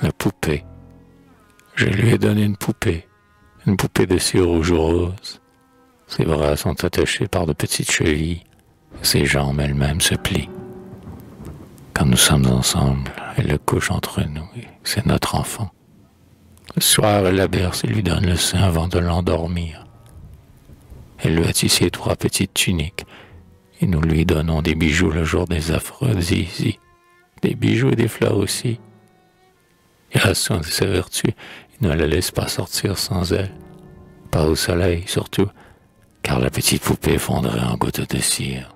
La poupée. Je lui ai donné une poupée de cire rouge ou rose. Ses bras sont attachés par de petites chevilles, et ses jambes elles-mêmes se plient. Quand nous sommes ensemble, elle le couche entre nous, et c'est notre enfant. Le soir, elle la berce et lui donne le sein avant de l'endormir. Elle lui a tissé 3 petites tuniques, et nous lui donnons des bijoux le jour des Aphrodisies, des bijoux et des fleurs aussi. Grâce à ses vertus, il ne la laisse pas sortir sans elle. Pas au soleil, surtout, car la petite poupée fondrait en gouttes de cire.